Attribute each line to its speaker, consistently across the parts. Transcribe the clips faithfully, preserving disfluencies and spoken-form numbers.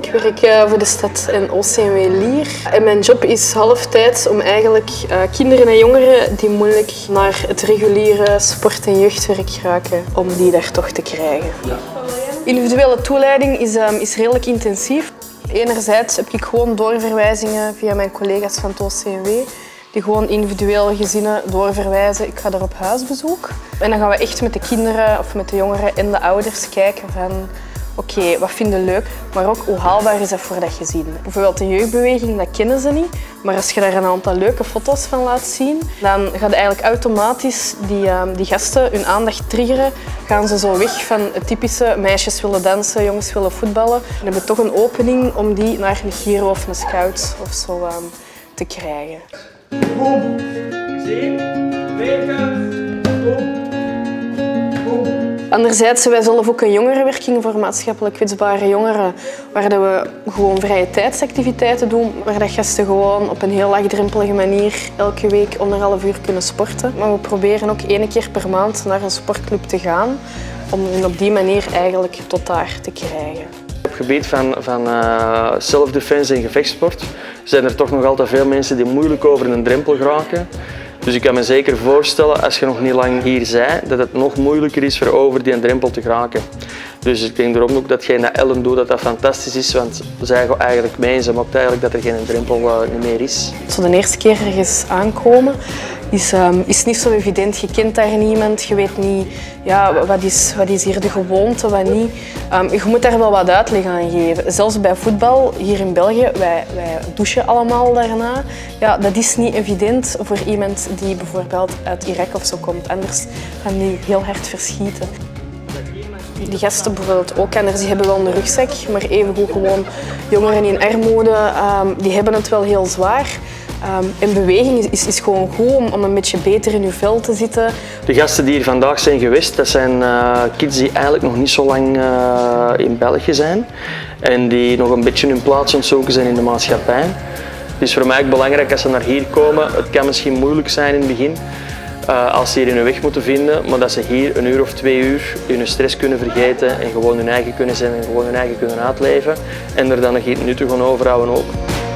Speaker 1: Ik werk uh, voor de stad in O C M W Lier. En mijn job is halftijds om eigenlijk uh, kinderen en jongeren die moeilijk naar het reguliere sport- en jeugdwerk geraken, om die daar toch te krijgen. Ja. Individuele toeleiding is, um, is redelijk intensief. Enerzijds heb ik gewoon doorverwijzingen via mijn collega's van het O C M W. Die gewoon individuele gezinnen doorverwijzen. Ik ga daar op huisbezoek. En dan gaan we echt met de kinderen of met de jongeren en de ouders kijken van oké, okay, wat vinden leuk, maar ook hoe haalbaar is dat voor dat gezin. Bijvoorbeeld de jeugdbeweging, dat kennen ze niet. Maar als je daar een aantal leuke foto's van laat zien, dan gaat eigenlijk automatisch die, um, die gasten hun aandacht triggeren. Gaan ze zo weg van het typische meisjes willen dansen, jongens willen voetballen. En hebben toch een opening om die naar een Giro of een Scout of zo um, te krijgen.
Speaker 2: Boom. Gezien, weken, boom.
Speaker 1: Anderzijds zijn wij zelf ook een jongerenwerking voor maatschappelijk kwetsbare jongeren, waar we gewoon vrije tijdsactiviteiten doen, waar dat gasten gewoon op een heel laagdrempelige manier elke week anderhalf uur kunnen sporten. Maar we proberen ook één keer per maand naar een sportclub te gaan, om hen op die manier eigenlijk tot daar te krijgen.
Speaker 3: Op het gebied van, van uh, self-defense en gevechtssport zijn er toch nog altijd veel mensen die moeilijk over een drempel geraken. Dus ik kan me zeker voorstellen, als je nog niet lang hier bent, dat het nog moeilijker is voor over die drempel te geraken. Dus ik denk daarom ook dat jij dat Ellen doet, dat dat fantastisch is, want zij gaan eigenlijk mee en ze maakt eigenlijk dat er geen drempel uh, niet meer is.
Speaker 1: Zo de eerste keer ergens aankomen is, um, is niet zo evident. Je kent daar niemand, je weet niet ja, wat, is, wat is hier de gewoonte, wat niet. Um, je moet daar wel wat uitleg aan geven. Zelfs bij voetbal hier in België, wij, wij douchen allemaal daarna. Ja, dat is niet evident voor iemand die bijvoorbeeld uit Irak of zo komt. Anders gaan die heel hard verschieten. Die gasten bijvoorbeeld ook anders, die hebben wel een rugzak, maar evengoed gewoon jongeren in armoede, um, die hebben het wel heel zwaar. Um, en beweging is, is, is gewoon goed om, om een beetje beter in je vel te zitten.
Speaker 3: De gasten die hier vandaag zijn geweest, dat zijn uh, kids die eigenlijk nog niet zo lang uh, in België zijn en die nog een beetje hun plaats aan het zoeken zijn in de maatschappij. Het is voor mij ook belangrijk als ze naar hier komen. Het kan misschien moeilijk zijn in het begin, Uh, als ze hier hun weg moeten vinden, maar dat ze hier een uur of twee uur hun stress kunnen vergeten en gewoon hun eigen kunnen zijn en gewoon hun eigen kunnen uitleven en er dan nog iets nuttig aan overhouden ook.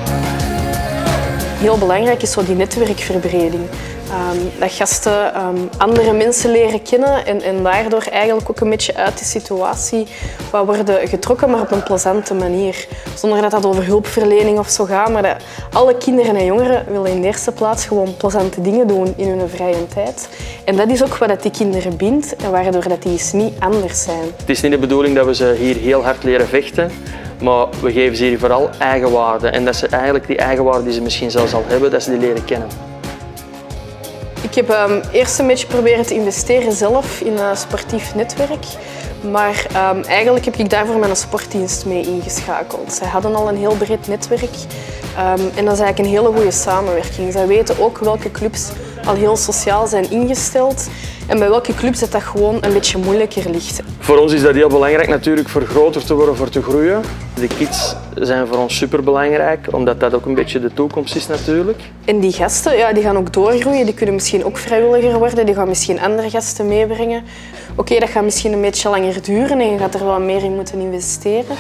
Speaker 1: Heel belangrijk is zo die netwerkverbreding. Um, dat gasten um, andere mensen leren kennen en, en daardoor eigenlijk ook een beetje uit die situatie wat worden getrokken, maar op een plezante manier. Zonder dat dat over hulpverlening of zo gaat, maar dat alle kinderen en jongeren willen in de eerste plaats gewoon plezante dingen doen in hun vrije tijd. En dat is ook wat die kinderen bindt en waardoor dat die eens niet anders zijn.
Speaker 3: Het is niet de bedoeling dat we ze hier heel hard leren vechten, maar we geven ze hier vooral eigenwaarde. En dat ze eigenlijk die eigenwaarde die ze misschien zelfs al hebben, dat ze die leren kennen.
Speaker 1: Ik heb um, eerst een beetje proberen te investeren zelf in een sportief netwerk. Maar um, eigenlijk heb ik daarvoor mijn sportdienst mee ingeschakeld. Zij hadden al een heel breed netwerk um, en dat is eigenlijk een hele goede samenwerking. Zij weten ook welke clubs al heel sociaal zijn ingesteld en bij welke clubs dat, dat gewoon een beetje moeilijker ligt.
Speaker 3: Voor ons is dat heel belangrijk natuurlijk voor groter te worden, voor te groeien. De kids zijn voor ons superbelangrijk, omdat dat ook een beetje de toekomst is natuurlijk.
Speaker 1: En die gasten ja, die gaan ook doorgroeien, die kunnen misschien ook vrijwilliger worden, die gaan misschien andere gasten meebrengen. Oké, okay, dat gaat misschien een beetje langer duren en je gaat er wel meer in moeten investeren.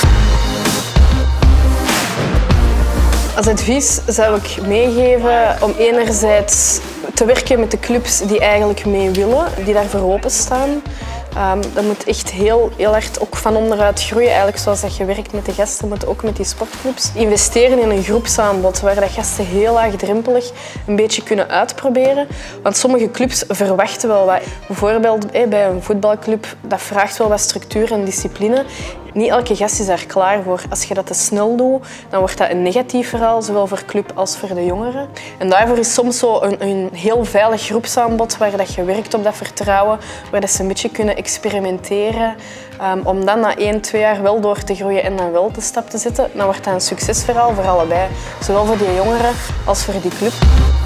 Speaker 1: Als advies zou ik meegeven om enerzijds te werken met de clubs die eigenlijk mee willen, die daarvoor openstaan. Um, dat moet echt heel, heel hard ook van onderuit groeien. Eigenlijk zoals dat je werkt met de gasten, moet ook met die sportclubs. Investeren in een groepsaanbod waar dat gasten heel laagdrempelig een beetje kunnen uitproberen. Want sommige clubs verwachten wel wat. Bijvoorbeeld bij een voetbalclub, dat vraagt wel wat structuur en discipline. Niet elke gast is daar klaar voor. Als je dat te snel doet, dan wordt dat een negatief verhaal, zowel voor club als voor de jongeren. En daarvoor is soms zo een, een heel veilig groepsaanbod waar dat je werkt op dat vertrouwen, waar dat ze een beetje kunnen experimenteren, um, om dan na één, twee jaar wel door te groeien en dan wel de stap te zetten. Dan wordt dat een succesverhaal voor allebei, zowel voor die jongeren als voor die club.